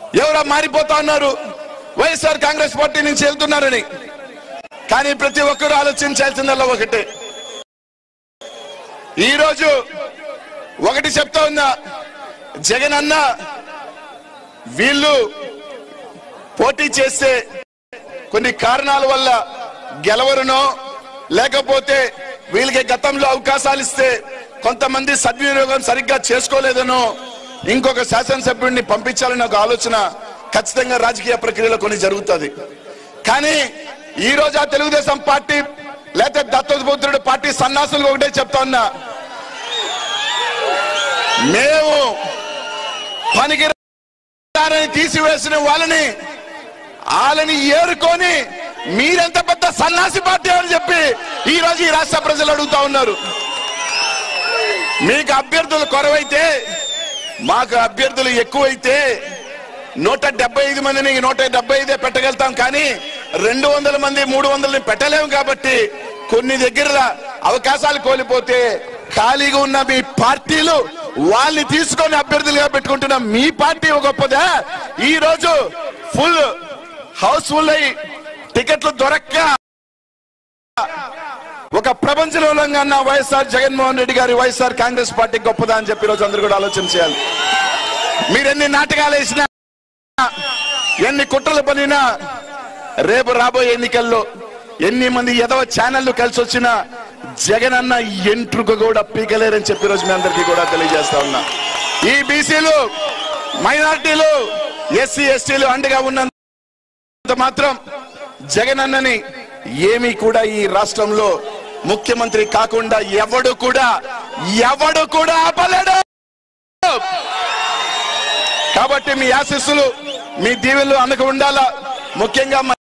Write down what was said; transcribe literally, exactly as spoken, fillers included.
ఎవరో మారిపోతా ఉన్నారు, వైఎస్ఆర్ కాంగ్రెస్ పార్టీ నుంచి వెళ్తున్నారని. కానీ ప్రతి ఒక్కరూ ఆలోచించాల్సిందల్లా ఒకటే, ఈరోజు ఒకటి చెప్తా ఉన్నా, జగన్ అన్న వీళ్ళు పోటీ చేస్తే కొన్ని కారణాల వల్ల గెలవరునో, లేకపోతే వీళ్ళకి గతంలో అవకాశాలు ఇస్తే కొంతమంది సద్వినియోగం సరిగ్గా చేసుకోలేదనో ఇంకొక శాసనసభ్యుడిని పంపించాలని ఒక ఆలోచన ఖచ్చితంగా రాజకీయ ప్రక్రియలో కొన్ని జరుగుతుంది. కానీ ఈ రోజు ఆ తెలుగుదేశం పార్టీ లేకపోతే దత్తపుత్రుడు పార్టీ సన్నాసులు ఒకటే చెప్తా ఉన్నా, మేము పనికిరాని తీసివేసిన వాళ్ళని వాళ్ళని ఏరుకొని మీరెంత పెద్ద సన్నాసి పార్టీ అని చెప్పి ఈ రోజు ఈ రాష్ట్ర ప్రజలు అడుగుతా ఉన్నారు. మీకు అభ్యర్థులు కొరవైతే మాకు అభ్యర్థులు ఎక్కువైతే నూట డెబ్బై ఐదు మందిని నూట డెబ్బై ఐదే పెట్టగలుగుతాం, కానీ రెండు వందల మంది మూడు వందలని పెట్టలేము. కాబట్టి కొన్ని దగ్గర అవకాశాలు కోల్పోతే ఖాళీగా ఉన్న మీ పార్టీలు వాళ్ళని తీసుకొని అభ్యర్థులుగా పెట్టుకుంటున్న మీ పార్టీ గొప్పదా? ఈ రోజు ఫుల్ హౌస్ఫుల్ అయి టికెట్లు దొరక్క ఒక ప్రపంచంలో ఉన్న వైఎస్ఆర్ జగన్మోహన్ రెడ్డి గారి వైఎస్ఆర్ కాంగ్రెస్ పార్టీ గొప్పదా అని చెప్పి రోజు అందరూ కూడా ఆలోచన చేయాలి. మీరు ఎన్ని నాటకాలు వేసినా, ఎన్ని కుట్రలు పనినా, రేపు రాబోయే ఎన్నికల్లో ఎన్ని మంది ఎదవ ఛానళ్లు కలిసి వచ్చినా జగన్ అన్న ఎంట్రుక కూడా పీకలేరని చెప్పి రోజు మీ అందరికీ కూడా తెలియజేస్తా ఉన్నా. ఈ బీసీలు, మైనారిటీలు, ఎస్సీ ఎస్టీలు అండగా ఉన్నంత మాత్రం జగన్ అన్నని ఏమీ కూడా ఈ రాష్ట్రంలో ముఖ్యమంత్రి కాకుండా ఎవడు కూడా ఎవడు కూడా ఆపలేడు. కాబట్టి మీ ఆశీస్సులు, మీ దీవెనలు అందుకు ఉండాలా. ముఖ్యంగా